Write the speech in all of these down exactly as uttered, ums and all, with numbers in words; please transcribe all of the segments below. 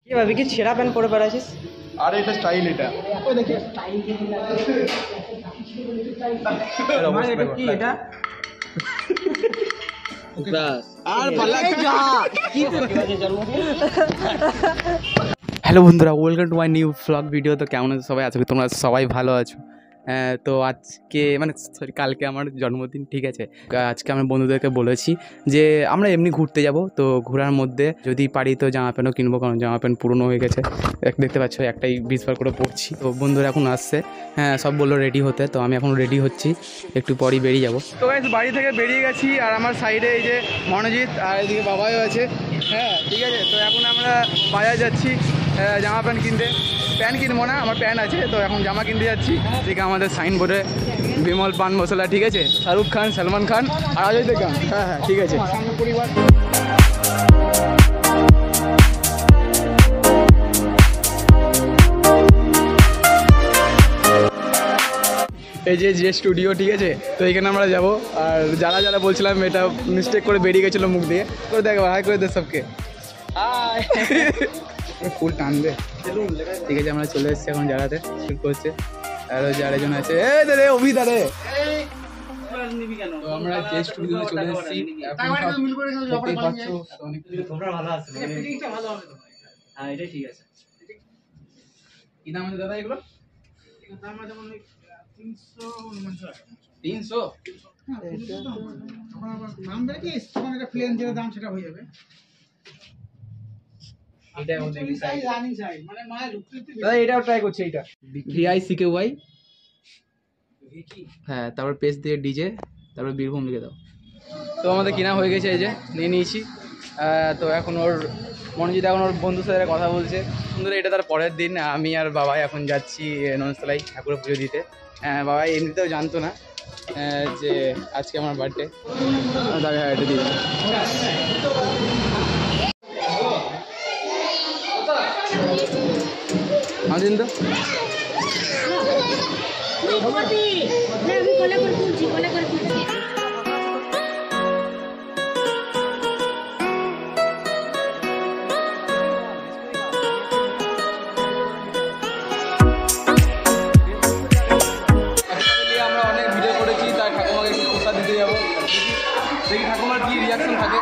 কি ভাবি কি ছেঁড়া প্যান্ট পরে বেড়াচ্ছিস? আরে এটা স্টাইল, এটা ওই দেখি স্টাইল কি এটা আর পাল্লা যা কি হ্যালো বন্ধুরা, welcome to my new blog video. তো কেমন আছো সবাই? আজকে তোমরা সবাই ভালো আছো। তো আজকে মানে সরি কালকে আমার জন্মদিন, ঠিক আছে। আজকে আমার বন্ধুদেরকে বলেছি যে আমরা এমনি ঘুরতে যাব, তো ঘোরার মধ্যে যদি পারি তো জামা প্যান্টও কিনবো, কারণ জামা প্যান্ট পুরনো হয়ে গেছে। দেখতে পাচ্ছ একটাই বিশ বার করে পড়ছি। তো বন্ধুরা এখন আসছে, হ্যাঁ সব বললো রেডি হতে, তো আমি এখন রেডি হচ্ছি, একটু পরই বেরিয়ে যাবো। তো গাইস বাড়ি থেকে বেরিয়ে গেছি, আর আমার সাইডে এই যে মনোজিৎ আর এদিকে বাবাও আছে, হ্যাঁ ঠিক আছে। তো এখন আমরা বাজার যাচ্ছি জামা প্যান্ট কিনতে। প্যান্ট কিনবো না, আমার প্যান্ট আছে, তো এখন জামা কিনতে যাচ্ছি। এদিকে আমাদের সাইনবোর্ডে বিমল পান মশলা, ঠিক আছে, শাহরুখ খান, সলমান খান আর অজয় দেবগন, হ্যাঁ হ্যাঁ ঠিক আছে। পরিবার এই যে যে স্টুডিও, ঠিক আছে। তো এখানে আমরা যাবো, আর যারা যারা বলছিলাম এটা মিস্টেক করে বেরিয়ে গেছিলো মুখ দিয়ে, করে দেখো হাই করে দে সবকে, ফুল টান দে, ঠিক আছে। আমরা চলে এসেছি এখন জায়গাতে, শুট করছে আর ওই যে আরেকজন আছে, এই রে অভিদা রে। তো আমরা যে স্টুডিওতে চলে এসেছি, দেখতেই পাচ্ছ তোমরা ভালো আছো, ভালো হবে তো। হ্যাঁ এটাই ঠিক আছে। কি দাম আছে দাদা এগুলো? এগুলো দাম আছে মানে তিনশো তিনশো দাম দেখি, তখন এটা প্লেন যেটা দাম সেটা হয়ে যাবে। এটাও ট্রাই করছি, এইটা ভিআই সিকে ওয়াই, হ্যাঁ তারপর পেজ দিয়ে ডিজে, তারপর বীরভূম লিখে দাও। তো আমাদের কিনা হয়ে গেছে, এই যে নিয়ে নিয়েছি। তো এখন ওর মনোজিৎ এখন ওর বন্ধুর সাথে কথা বলছে। বন্ধুরা এটা তার পরের দিন, আমি আর বাবাই এখন যাচ্ছি ননস্তলায় ঠাকুরের পুজো দিতে। বাবাই এমনিতেও জানতো না যে আজকে আমার বার্থডে। তাকে হ্যাঁ এটা দিয়েছি। আমাদের তো আমরা অনেক ভিডিও করেছি, তাই ঠাকুমাকে একটু প্রসাদ দিতে যাবো, দেখি ঠাকুমার কি রিয়াকশন থাকে।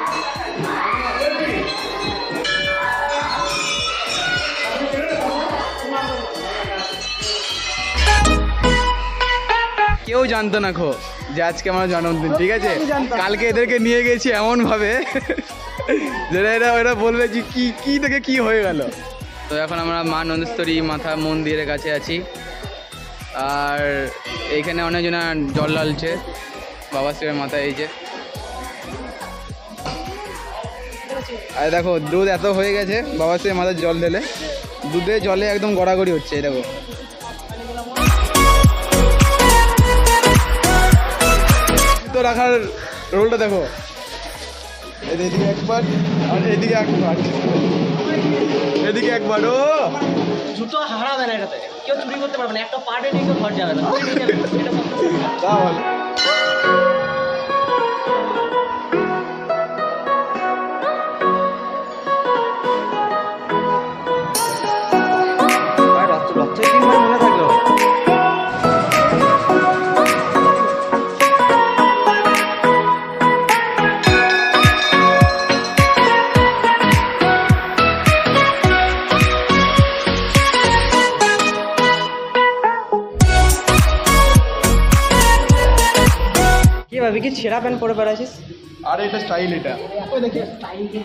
কেউ জানতো না খো যে আজকে আমার জন্মদিন, ঠিক আছে। কালকে এদেরকে নিয়ে গেছি এমন ভাবে যেটা এরা ওরা বলবে যে কি কি থেকে কি হয়ে গেল। তো এখন আমরা মা নন্দেশ্বরী মাথা মন্দিরের কাছে আছি, আর এইখানে অনেকজন জল ঢালছে বাবা শিবের মাথায়, এই যে। আর দেখো দুধ এত হয়ে গেছে, বাবা শিবের মাথায় জল ঢেলে দুধে জলে একদম গড়াগড়ি হচ্ছে, এই দেখো। তো রাখার রোলটা দেখো, এদিকে একবার আর এদিকে একবার, এদিকে একবার। ও জুতো হারাবে না, এটাতে কেউ চুরি করতে পারবে না, একটা পার্টে নিয়ে কেউ ঘর যাবে না। তাহলে মনে থাকলো। কি ভাবি কি ছেঁড়া প্যান্ট পরে বেড়াচ্ছিস? আরে এটা স্টাইল, এটা ওই দেখি স্টাইল কি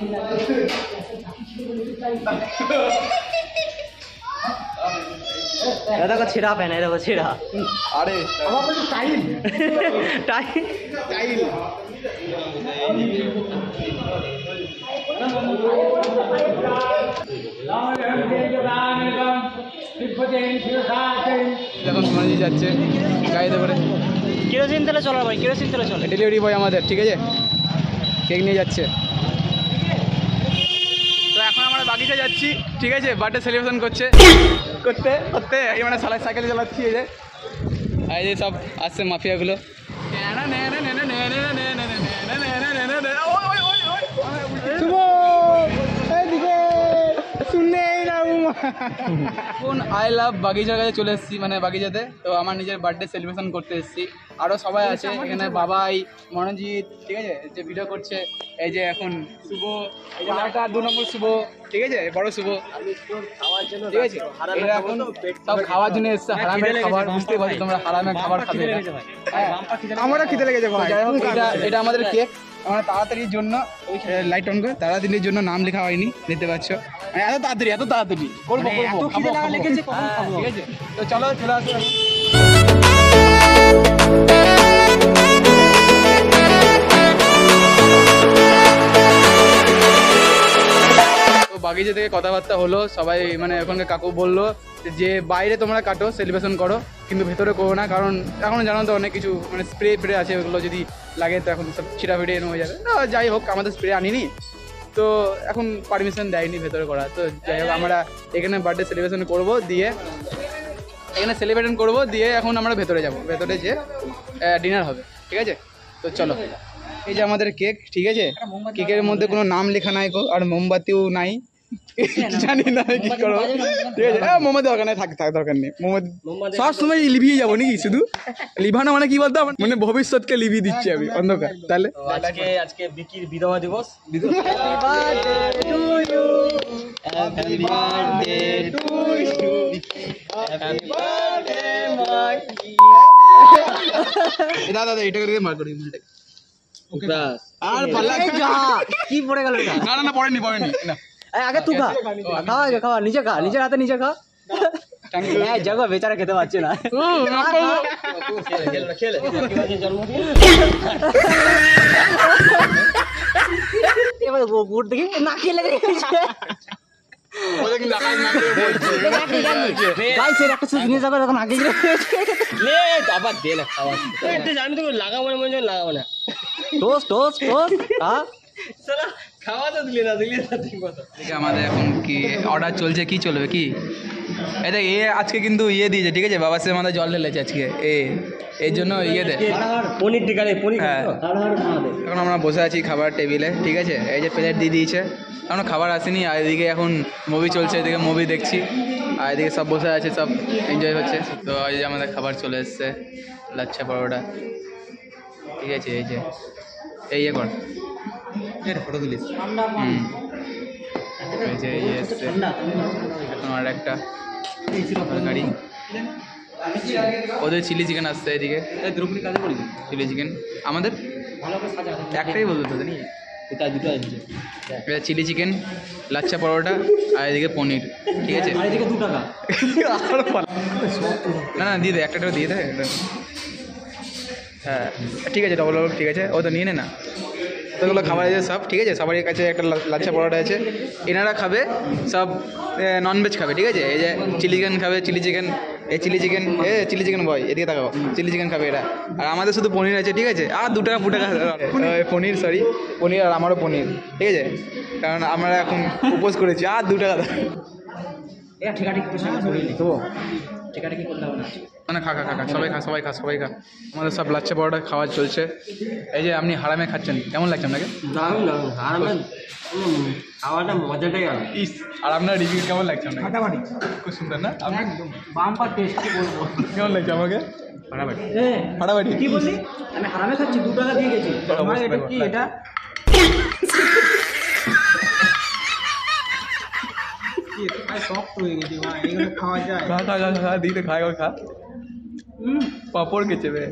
এটা দেখো ছেঁড়া প্যান্ট, এটা দেখো ছেঁড়া। আরে আমার বলি স্টাইল, টাইল স্টাইল। এখন মনোজিৎ যাচ্ছে গাড়িতে করে, কেরোসিন তেলে চলে ভাই, কেরোসিন তেলে চলে। ডেলিভারি বয় আমাদের, ঠিক আছে, কেক নিয়ে যাচ্ছে। তো এখন আমরা বাগিচা যাচ্ছি, ঠিক আছে, বার্থডে সেলিব্রেশন করছে করতে করতে এই মানে সালাই সাইকেল চালাচ্ছি, এই যে এই যে সব আসছে মাফিয়াগুলো। শুভ এদিকে শুনে না এখন আই লাভ বাগিচার কাছে চলে এসেছি, মানে বাগিচাতে। তো আমার নিজের বার্থডে সেলিব্রেশন করতে এসেছি। আরও সবাই আছে এখানে, বাবাই, মনোজিৎ, ঠিক আছে, যে ভিডিও করছে। এই যে এখন শুভ, এই যে আরেকটা দু নম্বর শুভ, ঠিক আছে, বড় শুভ, ঠিক আছে। এরা এখন সব খাওয়ার জন্য এসছে, হারামের খাবার, বুঝতে পারছো তোমরা, হারামের খাবার খাবে। আমারও খিদে লেগেছে ভাই। যাই হোক, এটা এটা আমাদের কেক। আমরা তাড়াতাড়ির জন্য লাইট অন করে তাড়াতাড়ির জন্য নাম লেখা হয়নি, দেখতে পাচ্ছ। এত তাড়াতাড়ি এত তাড়াতাড়ি করবো করবো খাবো, ঠিক আছে। তো চলো চলে আসো। বাগিচা থেকে কথাবার্তা হলো, সবাই মানে ওখানকার কাকু বললো যে বাইরে তোমরা কাটো, সেলিব্রেশন করো, কিন্তু ভেতরে করো না, কারণ এখন জানো তো অনেক কিছু মানে স্প্রে ফ্রে আছে, ওগুলো যদি লাগে তো এখন সব ছিটা ফিটে এনে হয়ে যাবে। না যাই হোক, আমাদের স্প্রে আনিনি তো এখন পারমিশন দেয়নি ভেতরে করা। তো যাই হোক, আমরা এখানে বার্থডে সেলিব্রেশন করবো, দিয়ে এখানে সেলিব্রেশন করবো, দিয়ে এখন আমরা ভেতরে যাব, ভেতরে যে ডিনার হবে, ঠিক আছে। তো চলো, এই যে আমাদের কেক, ঠিক আছে। কেকের মধ্যে কোনো নাম লেখা নাই গো, আর মোমবাতিও নাই, জানি না কি করবো, ঠিক আছে। হ্যাঁ, মোমবাতি দরকার নেই, থাক থাক দরকার নেই মোমবাতি, সব সময় লিভিয়ে যাবো নাকি শুধু। লিভানো মানে কি বলতো, মানে ভবিষ্যৎকে লিভিয়ে দিচ্ছি আমি, অন্ধকার। তাহলে আজকে আজকে বিকির বিধবা দিবস। দাদা দাদা এটা করে মার করি আর কি পড়ে গেল? না না না পড়েনি পড়েনি না। আগে তুই খা, খাওয়া আগে খাওয়া, নিজে খা, নিজের হাতে নিজে খা। জাগো বেচারা খেতে পারছে না। এবার গুড় দেখি না খেলে আবার দে না খাওয়া, জানি তো লাগাবো না, মনে লাগাবো না। টোস টোস টোস খাওয়া তো দিলে না, দিলে না ঠিক মতো। আমাদের এখন কি অর্ডার চলছে, কি চলবে কি? এই দেখ, এ আজকে কিন্তু ইয়ে দিয়েছে, ঠিক আছে, বাবা সে আমাদের জল ঢেলেছে আজকে, এ এর জন্য ইয়ে দে পনির টিকা রে, পনির। হ্যাঁ, এখন আমরা বসে আছি খাবার টেবিলে, ঠিক আছে। এই যে প্লেট দিয়ে দিয়েছে, এখনো খাবার আসেনি। আর এদিকে এখন মুভি চলছে, এদিকে মুভি দেখছি, আর এদিকে সব বসে আছে, সব এনজয় হচ্ছে। তো এই যে আমাদের খাবার চলে এসছে, লাচ্ছা পরোটা, ঠিক আছে। এই যে এই ইয়ে কর, ফটো তুলিস। হুম, এই যে ইয়ে এসছে এখন আর একটা গাড়ি। ওদের চিলি চিকেন আসছে এদিকে, দ্রৌপদী কাজে করি চিলি চিকেন। আমাদের একটাই বলতো তো জানি, এটা দুটো আসছে, এটা চিলি চিকেন, লাচ্ছা পরোটা, আর এদিকে পনির, ঠিক আছে। আর এদিকে দু টাকা। না না দিয়ে দে, একটা টাকা দিয়ে দে। হ্যাঁ ঠিক আছে, ডবল ডবল, ঠিক আছে। ও তো নিয়ে নে না, তোগুলো খাবার আছে সব, ঠিক আছে। সবারই কাছে একটা লাচ্ছা পরোটা আছে। এনারা খাবে সব ননভেজ খাবে, ঠিক আছে। এই যে চিলি চিকেন খাবে, চিলি চিকেন, এই চিলি চিকেন, এ চিলি চিকেন বয়, এদিকে তাকাও, চিলি চিকেন খাবে এরা। আর আমাদের শুধু পনির আছে, ঠিক আছে। আর দু টাকা ফু টাকা পনির, সরি পনির, আর আমারও পনির, ঠিক আছে, কারণ আমরা এখন উপোস করেছি। আর দু টাকা মানে খা খা খা খা সবাই খা সবাই খা সবাই খা আমাদের সব লাচ্ছা পরোটা খাওয়া চলছে। এই যে আপনি হারামে খাচ্ছেন, কেমন লাগছে আপনাকে? খাওয়াটা মজাটাই আলাদা। ইস, আর আপনার রিভিউ কেমন লাগছে আপনাকে? ফাটাফাটি, খুব সুন্দর না? আপনি বাম্পার টেস্ট, কি বলবো, কেমন লাগছে আমাকে? ফাটাফাটি ফাটাফাটি। কি বললি? আমি হারামে খাচ্ছি, দু টাকা দিয়ে গেছি। এটা কি, এটা খাওয়া যায়, খা খা খা খা দিতে খায় খা। পাপড় গেছে বে,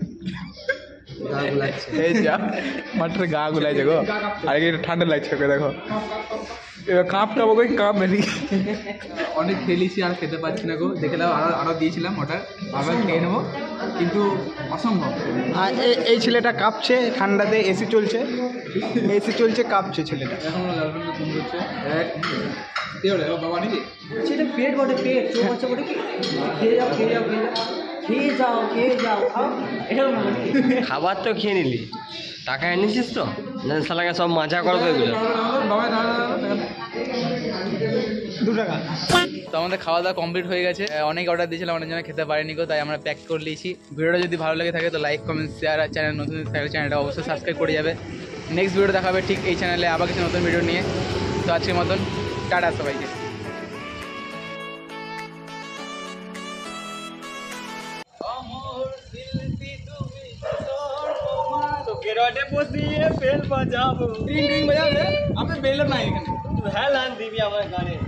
এই যা মাত্র গা গুলাইছে গো। আর এটা ঠান্ডা লাগছে ওকে, দেখো এবার কাঁপ টাপ ওকে কাঁপ বেশি। অনেক খেলেছি আর খেতে পারছি না গো। দেখে দাও, আরও আরও দিয়েছিলাম অর্ডার, আবার খেয়ে নেবো, কিন্তু অসম্ভব। আর এই ছেলেটা কাঁপছে ঠান্ডাতে, এসি চলছে, এসি চলছে, কাঁপছে ছেলেটা। এখন লালরঙের ফোন করছে, এক কি হলো বাবা নাকি? সেটা পেট বটে, পেট চোখ আছে বটে, কি খেয়ে যাও খেয়ে যাও খেয়ে যাও খেয়ে যাও খেয়ে যাও খাও। এটা খাবার তো খেয়ে নিলি, টাকা এনেছিস তো, শালাকে সব মাজা করবে এগুলো। দু টাকা। তো আমাদের খাওয়া দাওয়া কমপ্লিট হয়ে গেছে। অনেক অর্ডার দিয়েছিলাম, অনেকজনে খেতে পারেনি গো, তাই আমরা প্যাক করে নিয়েছি। ভিডিওটা যদি ভালো লাগে থাকে তো লাইক কমেন্ট শেয়ার, আর চ্যানেল নতুন থাকলে চ্যানেলটা অবশ্যই সাবস্ক্রাইব করে যাবে। নেক্সট ভিডিও দেখা হবে ঠিক এই চ্যানেলে, আবার কিছু নতুন ভিডিও নিয়ে। তো আজকের মতন টাটা সবাইকে। তোকে রডে বসিয়ে বেল বাজাবো। টিং টিং বাজাবে আমি বেল নাই এখানে তুই হ্যাঁ লান দিবি আমার গানে।